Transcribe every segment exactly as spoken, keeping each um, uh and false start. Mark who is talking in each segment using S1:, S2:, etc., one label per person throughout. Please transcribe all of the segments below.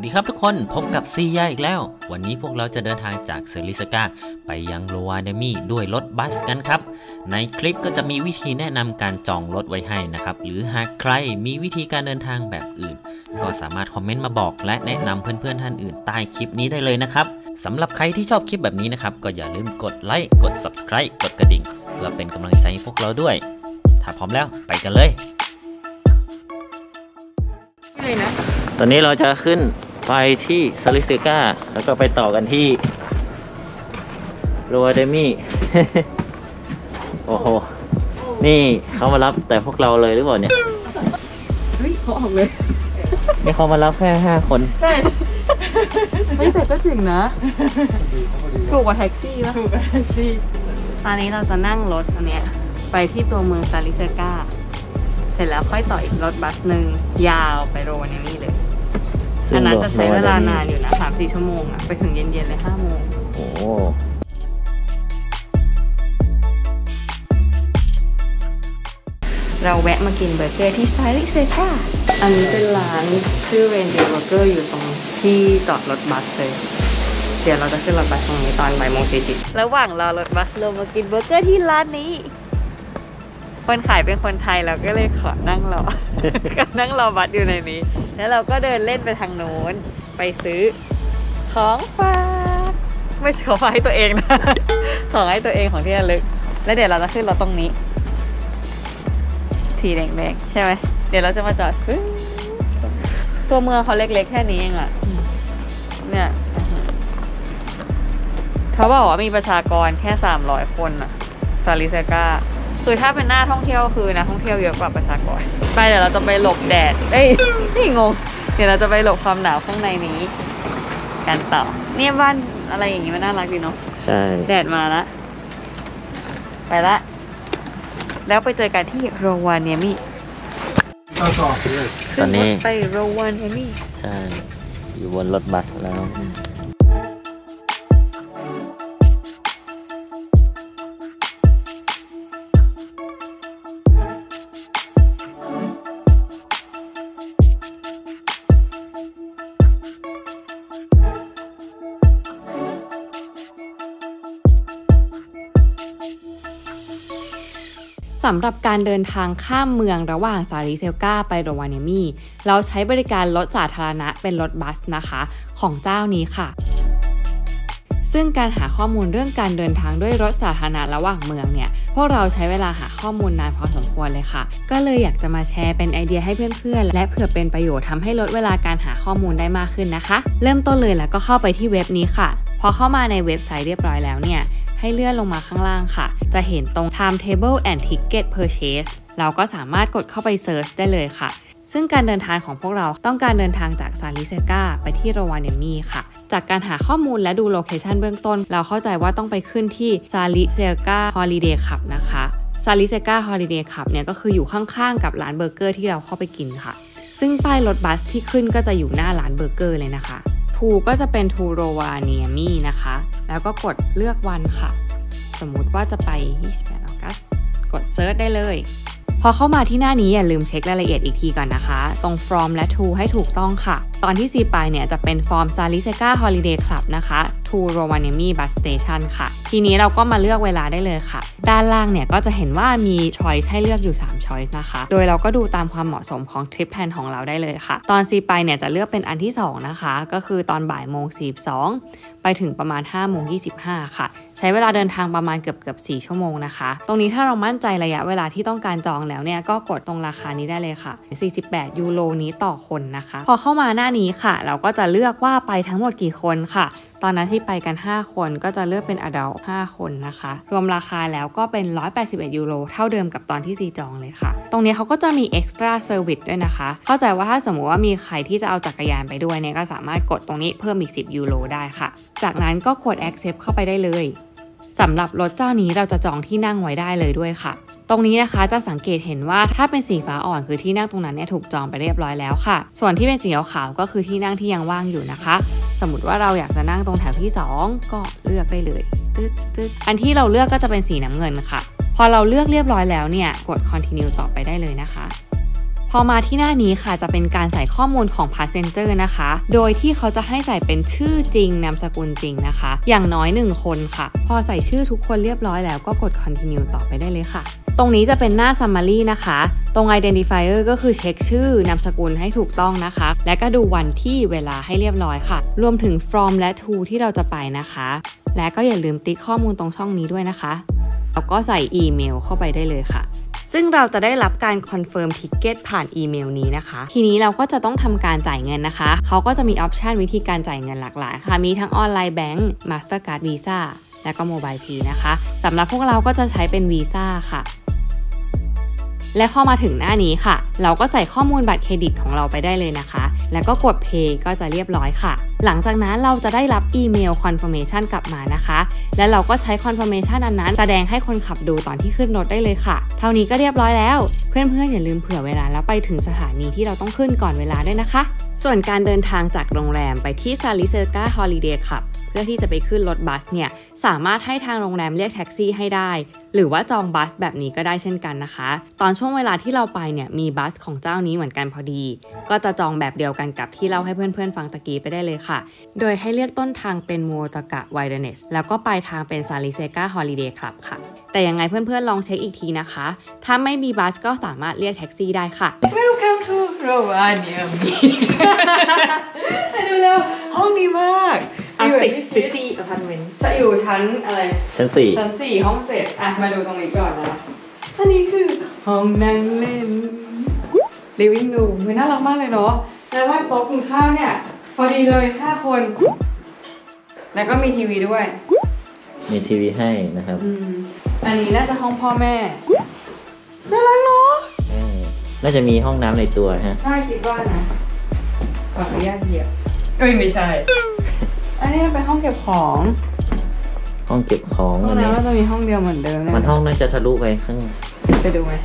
S1: ดีครับทุกคนพบกับซียาอีกแล้ววันนี้พวกเราจะเดินทางจากเซริสกาไปยังโรวาเดมี่ด้วยรถบัสกันครับในคลิปก็จะมีวิธีแนะนำการจองรถไว้ให้นะครับหรือหากใครมีวิธีการเดินทางแบบอื่นก็สามารถคอมเมนต์มาบอกและแนะนำเพื่อนๆท่านอื่นใต้คลิปนี้ได้เลยนะครับสำหรับใครที่ชอบคลิปแบบนี้นะครับก็อย่าลืมกดไลค์กด ซับสไครบ์ กดกระดิ่งเพื่อเป็นกำลังใจให้พวกเราด้วยถ้าพร้อมแล้วไปกันเลย
S2: เลยนะ
S1: ตอนนี้เราจะขึ้นไปที่ซาลิเซกาแล้วก็ไปต่อกันที่โรวาเดมี่ โอ้โหนี่เขามารับแต่พวกเราเลยหรือเปล่าเนี่ย
S2: เฮ้ยเขาออกเลย
S1: นี่เขามารับแค่ห้าคน
S2: ใช่ไม่แต่ก็จริงนะถูกกว่าแท็กซี่ป่ะถูกกว่าแท็กซี่ตอนนี้เราจะนั่งรถอันเนี้ยไปที่ตัวเมืองซาลิเซกาเสร็จแล้วค่อยต่ออีกรถบัสหนึ่งยาวไปโรวาเดมี่เลยอันนั้นจะใช้เวลานานอยู่นะสามสี่ชั่วโมงอะไปถึงเย็นๆเลยห้าโมง
S1: โอ้
S2: เราแวะมากินเบอร์เกอร์ที่ซาลิเซกาอันนี้เป็นร้านชื่อเรนเดียร์เบอร์เกอร์อยู่ตรงที่จอดรถบัสเลยเดี๋ยวเราจะขึ้นรถบัสตรงนี้ตอนบ่ายโมงสี่สิบระหว่างรอรถบัสเรามากินเบอร์เกอร์ที่ร้านนี้คนขายเป็นคนไทยเราก็เลยขอนั่งรอ ก็นั่งรอบัสอยู่ในนี้แล้วเราก็เดินเล่นไปทางโน้นไปซื้อของฝากไม่ใช่ของฝากให้ตัวเองนะ ของให้ตัวเองของที่ระลึกแล้วเดี๋ยวเราจะขึ้นรถตรงนี้สีแดงๆใช่ไหมเดี๋ยวเราจะมาจอดตัวเมืองเขาเล็กๆแค่นี้เองอ่ะเนี่ยเขาบอกว่ามีประชากรแค่สามร้อยคนอ่ะซาลิเซกาคือถ้าเป็นหน้าท่องเที่ยวคือนะท่องเที่ยวเยอะกว่าประชากรไปเดี๋ยวเราจะไปหลบแดดเอ้ยนี่งงเดี๋ยวเราจะไปหลบความหนาวข้างในนี้กันต่อเนี่ยบ้านอะไรอย่างงี้มันน่ารักดีเนาะ
S1: ใช่
S2: แดดมาละไปละแล้วไปเจอกันที่โรวาเดมี่
S1: ตอนนี้
S2: ไปโรวาเดมี่
S1: ใช่อยู่บนรถบัสแล้ว
S2: สำหรับการเดินทางข้ามเมืองระหว่างซาลิเซกาไปโรวาเดมี่เราใช้บริการรถสาธารณะเป็นรถบัสนะคะของเจ้านี้ค่ะซึ่งการหาข้อมูลเรื่องการเดินทางด้วยรถสาธารณะระหว่างเมืองเนี่ยพวกเราใช้เวลาหาข้อมูลนานพอสมควรเลยค่ะก็เลยอยากจะมาแชร์เป็นไอเดียให้เพื่อนๆและเผื่อเป็นประโยชน์ทำให้ลดเวลาการหาข้อมูลได้มากขึ้นนะคะเริ่มต้นเลยแล้วก็เข้าไปที่เว็บนี้ค่ะพอเข้ามาในเว็บไซต์เรียบร้อยแล้วเนี่ยให้เลื่อนลงมาข้างล่างค่ะจะเห็นตรง Timetable and Ticket Purchase เราก็สามารถกดเข้าไปเซิร์ชได้เลยค่ะซึ่งการเดินทางของพวกเราต้องการเดินทางจากซาลิเซกาไปที่โรวาเดมี่ค่ะจากการหาข้อมูลและดูโลเคชันเบื้องต้นเราเข้าใจว่าต้องไปขึ้นที่ซาลิเซกาฮอลิเดย์คลับนะคะซาลิเซกาฮอลิเดย์คลับเนี่ยก็คืออยู่ข้างๆกับร้านเบอร์เกอร์ที่เราเข้าไปกินค่ะซึ่งป้ายรถบัสที่ขึ้นก็จะอยู่หน้าร้านเบอร์เกอร์เลยนะคะทูก็จะเป็นทูโรวาเดมี่นะคะแล้วก็กดเลือกวันค่ะสมมุติว่าจะไปยี่สิบแปดออกัสกดเซิร์ชได้เลยพอเข้ามาที่หน้านี้อย่าลืมเช็ครายละเอียดอีกทีก่อนนะคะตรง from และ to ให้ถูกต้องค่ะตอนที่ซีไปเนี่ยจะเป็น from Saliseka Holiday Club นะคะ to Rovaniemi Bus Station ค่ะทีนี้เราก็มาเลือกเวลาได้เลยค่ะด้านล่างเนี่ยก็จะเห็นว่ามี choice ให้เลือกอยู่สาม choice นะคะโดยเราก็ดูตามความเหมาะสมของ trip plan ของเราได้เลยค่ะตอนซีไปเนี่ยจะเลือกเป็นอันที่สองนะคะก็คือตอนบ่ายโมงสี่สิบสองไปถึงประมาณห้าโมงยี่สิบห้าค่ะใช้เวลาเดินทางประมาณเกือบเกือบสี่ชั่วโมงนะคะตรงนี้ถ้าเรามั่นใจระยะเวลาที่ต้องการจองแล้วเนี่ยก็กดตรงราคานี้ได้เลยค่ะสี่สิบแปดยูโรนี้ต่อคนนะคะพอเข้ามาหน้านี้ค่ะเราก็จะเลือกว่าไปทั้งหมดกี่คนค่ะตอนนั้นที่ไปกันห้าคนก็จะเลือกเป็น adult ห้าคนนะคะรวมราคาแล้วก็เป็นหนึ่งร้อยแปดสิบเอ็ดยูโรเท่าเดิมกับตอนที่ซีจองเลยค่ะตรงนี้เขาก็จะมี extra service ด้วยนะคะเข้าใจว่าถ้าสมมุติว่ามีใครที่จะเอาจักรยานไปด้วยเนี่ยก็สามารถกดตรงนี้เพิ่มอีกสิบยูโรได้ค่ะจากนั้นก็กด accept เข้าไปได้เลยสำหรับรถเจ้านี้เราจะจองที่นั่งไว้ได้เลยด้วยค่ะตรงนี้นะคะจะสังเกตเห็นว่าถ้าเป็นสีฟ้าอ่อนคือที่นั่งตรงนั้นเนี่ยถูกจองไปเรียบร้อยแล้วค่ะส่วนที่เป็นสีขาวก็คือที่นั่งที่ยังว่างอยู่นะคะสมมติว่าเราอยากจะนั่งตรงแถวที่สองก็เลือกได้เลยตึ๊ดตึ๊ดอันที่เราเลือกก็จะเป็นสีน้ำเงินค่ะพอเราเลือกเรียบร้อยแล้วเนี่ยกด continue ต่อไปได้เลยนะคะพอมาที่หน้านี้ค่ะจะเป็นการใส่ข้อมูลของ passenger นะคะโดยที่เขาจะให้ใส่เป็นชื่อจริงนามสกุลจริงนะคะอย่างน้อยหนึ่งคนค่ะพอใส่ชื่อทุกคนเรียบร้อยแล้วก็กด continue ต่อไปได้เลยค่ะตรงนี้จะเป็นหน้า summary นะคะตรง identifier ก็คือเช็คชื่อนามสกุลให้ถูกต้องนะคะและก็ดูวันที่เวลาให้เรียบร้อยค่ะรวมถึง from และ to ที่เราจะไปนะคะและก็อย่าลืมติ๊กข้อมูลตรงช่องนี้ด้วยนะคะแล้วก็ใส่อีเมลเข้าไปได้เลยค่ะซึ่งเราจะได้รับการคอนเฟิร์มทิกเก็ตผ่านอีเมลนี้นะคะทีนี้เราก็จะต้องทำการจ่ายเงินนะคะเขาก็จะมีออปชันวิธีการจ่ายเงินหลากหลายค่ะมีทั้งออนไลน์แบงก์ Mastercard Visa และก็ Mobile Pay นะคะสำหรับพวกเราก็จะใช้เป็น Visa ค่ะและพอมาถึงหน้านี้ค่ะเราก็ใส่ข้อมูลบัตรเครดิตของเราไปได้เลยนะคะแล้วก็กด Pay ก็จะเรียบร้อยค่ะหลังจากนั้นเราจะได้รับอีเมล Confirmation กลับมานะคะและเราก็ใช้ Confirmation อันนั้นแสดงให้คนขับดูตอนที่ขึ้นรถได้เลยค่ะเท่านี้ก็เรียบร้อยแล้วเพื่อนๆอย่าลืมเผื่อเวลาแล้วไปถึงสถานีที่เราต้องขึ้นก่อนเวลาด้วยนะคะส่วนการเดินทางจากโรงแรมไปที่ Saliseca Holiday Club เพื่อที่จะไปขึ้นรถบัสเนี่ยสามารถให้ทางโรงแรมเรียกแท็กซี่ให้ได้หรือว่าจองบัสแบบนี้ก็ได้เช่นกันนะคะตอนช่วงเวลาที่เราไปเนี่ยมีบัสของเจ้านี้เหมือนกันพอดีก็จะจองแบบเดียวกันกับที่เล่าให้เพื่อนๆฟังตะกี้ไปได้เลยค่ะโดยให้เลือกต้นทางเป็นมูโอตากะไวเดเนสแล้วก็ปลายทางเป็น Saliseca Holiday Club ค่ะแต่ยังไงเพื่อนๆลองเช็คอีกทีนะคะถ้าไม่มีบัสก็สามารถเรียกแท็กซี่ได้ค่ะ
S3: Welcome to Rovaniemi ดูแล้วห้องดีมาก
S2: Arctic City Apartment
S3: จะอยู่ชั้นอะไร
S1: ชั้นสี่
S3: ชั้นสี่ห้องเจ็ดอ่ะมาดูตรงนี้ก่อนนะอันนี้คือห้องนั่งเล่น living room มันน่ารักมากเลยเนาะแล้วว่าโต๊ะกินข้าวเนี่ยพอดีเลยห้าคนแล้วก็มีทีวีด้วย
S1: มีทีวีให้นะครับ
S3: อืมอันนี้น่าจะห้องพ่อแม่น่ารักเนาะ
S1: น่าจะมีห้องน้ำในตัวฮะ
S3: ใช่คิดว่านะขออนุญาตเหยียบเอ้ยไม่ใช่อันนี้เป็นห้องเก็บของ
S1: ห้องเก็บของ
S3: อันนี้มันจะมีห้องเดียวเหมือนเดิมนะ
S1: มันห้องน่าจะทะลุไปข้าง
S3: ไปดูไหม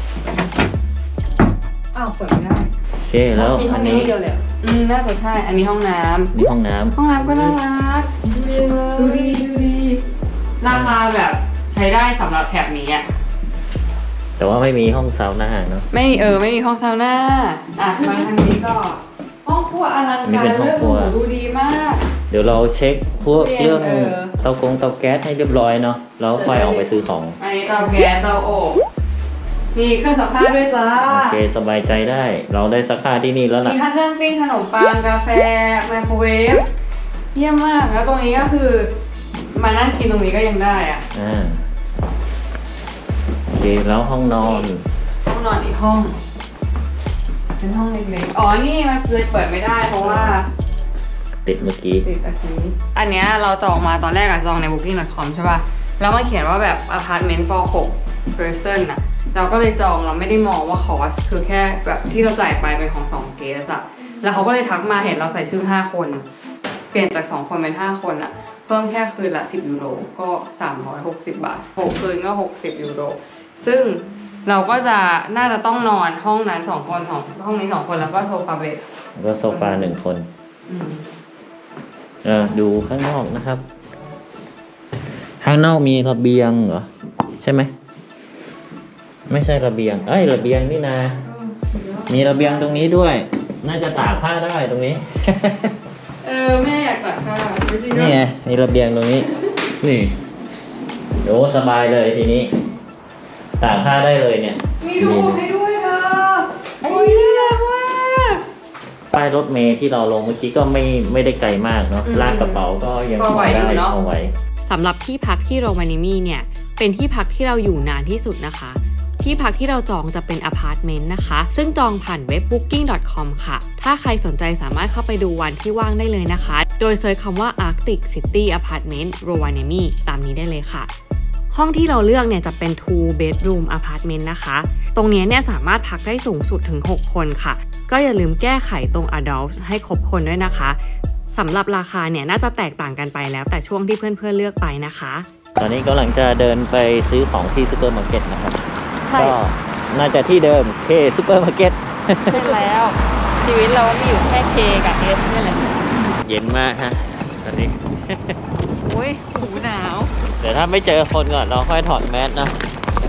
S3: อ้าวเปิดไม่ได้
S1: โอเคแล้วอันนี้
S3: อืมน่าจะใช่อันนี้ห้องน้ำ
S1: นี่ห้องน้ำ
S3: ห้องน้ำก็น่ารักดีเลยดูดีดูดีราคาแบบใช้ได้สำหรับแถบนี้อ่ะ
S1: แต่ว่าไม่มีห้องซาวน่าเนาะ
S3: ไม่เออไม่มีห้องซาวน่าอ่ะมาทางนี้ก็ห้องครัวอลังการเรื่องดูดีมาก
S1: เดี๋ยวเราเช็คพวกเรื่องเตากงเตาแก๊สให้เรียบร้อยเนาะแล้วค่อยออกไปซื้อของ
S3: อันนี้เตาแก๊สเตาอบมีเครื่องซักผ้าด้วยจ้า
S1: โอเคสบายใจได้เราได้ซักผ้าที่นี่แล้วล่ะ
S3: มีเครื่องปิ้งขนมปังกาแฟไมโครเวฟเยี่ยมมากแล้วตรงนี้ก็คือมานั่งกินตรงนี้ก็ยังได้อ่ะ
S1: อ่าโอเคแล้วห้องนอน
S3: ห้องนอนอีกห้องเป็นห้องเล็กๆอ๋อนี่มันเลยเปิดไม่ได้เพราะว่า
S1: ติดเมื่อกี้
S3: ติดเมื่อกี้อันเนี้ยเราจองมาตอนแรกอะจองใน บุ๊คกิ้ง ดอท คอม ใช่ป่ะแล้วมาเขียนว่าแบบ apartment for หก person อะเราก็เลยจองเราไม่ได้มองว่าคอสคือแค่แบบที่เราจ่ายไปเป็นของสองเกสอะแล้วเขาก็เลยทักมาเห็นเราใส่ชื่อห้าคนเปลี่ยนจากสองคนเป็นห้าคนอะเพิ่มแค่คืนละสิบยูโรก็สามร้อยหกสิบบาทหกคืนก็หกสิบยูโรซึ่งเราก็จะน่าจะต้องนอนห้องนั้นสองคนสองห้องนี้สองคนแล้วก็โซฟาเบด
S1: แล้วก็โซฟาหนึ่งคนเออดูข้างนอกนะครับข้างนอกมีระเบียงเหรอใช่ไหมไม่ใช่ระเบียงเอ้ยระเบียงนี่นะมีระเบียงตรงนี้ด้วยน่าจะตากผ้าได้ตรงนี้
S3: เออแม่อยากตากผ้า
S1: นี่ไงมีระเบียงตรงนี้นี่โอ้สบายเลยทีนี้ตากผ้าได้เลยเนี่ย
S3: มีรูปให้ด้วยค่ะโอ้ยน่ารักมาก
S1: ป้ายรถเมล์ที่เราลงเมื่อกี้ก็ไม่ไม่ได้ไกลมากเนาะลากกระเป๋าก็ยังพอได้พอไหว
S2: สำหรับที่พักที่โรมานิมีเนี่ยเป็นที่พักที่เราอยู่นานที่สุดนะคะที่พักที่เราจองจะเป็นอพาร์ตเมนต์นะคะซึ่งจองผ่านเว็บ บุ๊คกิ้ง ดอท คอม ค่ะถ้าใครสนใจสามารถเข้าไปดูวันที่ว่างได้เลยนะคะโดยเซิร์ชคำว่า Arctic City Apartment Rovaniemi ตามนี้ได้เลยค่ะห้องที่เราเลือกเนี่ยจะเป็น two bedroom apartment นะคะตรงนี้เนี่ยสามารถพักได้สูงสุดถึงหกคนค่ะก็อย่าลืมแก้ไขตรง adult ให้ครบคนด้วยนะคะสำหรับราคาเนี่ยน่าจะแตกต่างกันไปแล้วแต่ช่วงที่เพื่อนๆเลือกไปนะคะ
S1: ตอนนี้กำลังจะเดินไปซื้อของที่ซูเปอร์มาร์เก็ตนะครับก็น่าจะที่เดิมเคซูเปอร์มาร์เก็ต
S3: ใช่แล้วชีวิตเรามีอยู่แค่เคกับเอสนี่แหละ
S1: เย็นมากฮะตอนนี้
S3: โอ้ยหูหนาว
S1: เดี๋ยวถ้าไม่เจอคนก่อนเราค่อยถอดแมสนะ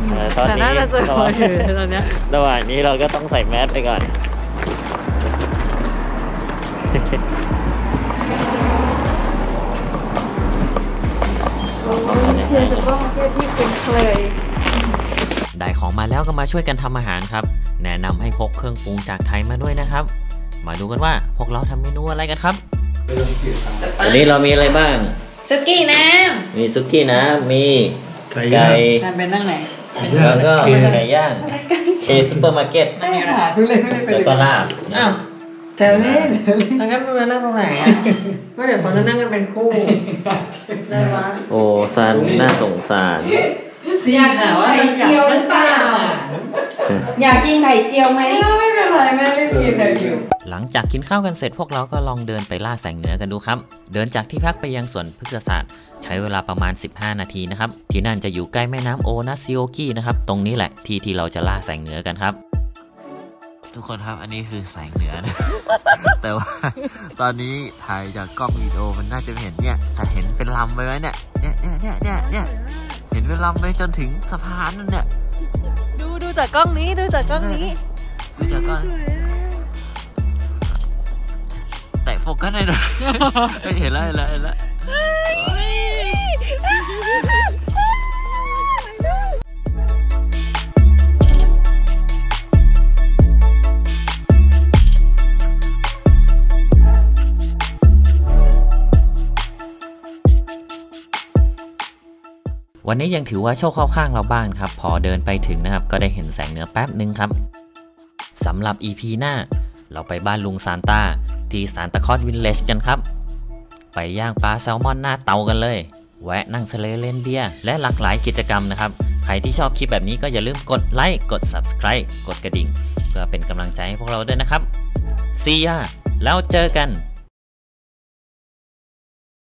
S1: ตอน
S3: แต่
S1: นี้
S3: น่าจะเจอคนอื่นตอนเนี้ย
S1: ระหว่างนี้เราก็ต้องใส่แมสไปก่อน
S3: เชียร์จะต้องเพื่อที่คุ้นเคย
S1: ได้ของมาแล้วก็มาช่วยกันทำอาหารครับแนะนำให้พกเครื่องปรุงจากไทยมาด้วยนะครับ มาดูกันว่าพวกเราทำเมนูอะไรกันครับวันนี้เรามีอะไรบ้าง
S3: สุกี้น้
S1: มีซุกี้น้ำมีไก่
S3: ำการเป็นนั่งไหน
S1: แล้วก็ไก่ย่างเอซุปเปอร์มาร์เก็ต
S3: ไม่หาทุเรศไม่ได้เป็น
S1: แล้วก็ลาบ
S3: อ้าวแถวเล่นแล้วงั้นมันมานั่งตรงไหนอ่ะก็เดี๋ยวเขาจะนั่งกันเป็นคู่ได้ปะ
S1: โอ้ซันน่าสงสาร
S3: อยากหาว่าไข่เจียวหรือเปล่าอยากกินไข่เจียวไหมไม่เป็นไรแม่เล่นกินไข่เจียว
S1: หลังจากกินข้าวกันเสร็จพวกเราก็ลองเดินไปล่าแสงเหนือกันดูครับเดินจากที่พักไปยังสวนพฤกษศาสตร์ใช้เวลาประมาณสิบห้านาทีนะครับที่นั่นจะอยู่ใกล้แม่น้ำโอนาซิโอกินะครับตรงนี้แหละที่ที่เราจะล่าแสงเหนือกันครับทุกคนครับอันนี้คือแสงเหนือนะ แต่ว่าตอนนี้ถ่ายจากกล้องวิดีโอมันน่าจะไม่เห็นเนี่ยแต่เห็นเป็นลำไปไหมเนี่ยเนี่ยเนี่ยเนี่ยเนี่ยเนี่ยเห็นเป็นลำไปจนถึงสะพานนั่นเนี่ย
S3: ดูดูจากกล้องนี้ดูจากกล้องนี้
S1: ดูจากกล้องแต่โฟกัสหน่อยนะเห็นแล้วเห็นแล้วเห็นแล้ววันนี้ยังถือว่าโชคเข้าข้างเราบ้างครับพอเดินไปถึงนะครับก็ได้เห็นแสงเหนือแป๊บนึงครับสำหรับ อี พี หน้าเราไปบ้านลุงซานต้าที่ซานตาคลอสวิลเลจกันครับไปย่างปลาแซลมอนหน้าเตากันเลยแวะนั่งสเลเลนเดียและหลากหลายกิจกรรมนะครับใครที่ชอบคลิปแบบนี้ก็อย่าลืมกดไลค์กด ซับสไครบ์ กดกระดิ่งเพื่อเป็นกำลังใจให้พวกเราด้วยนะครับซีย่าแล้วเจอกัน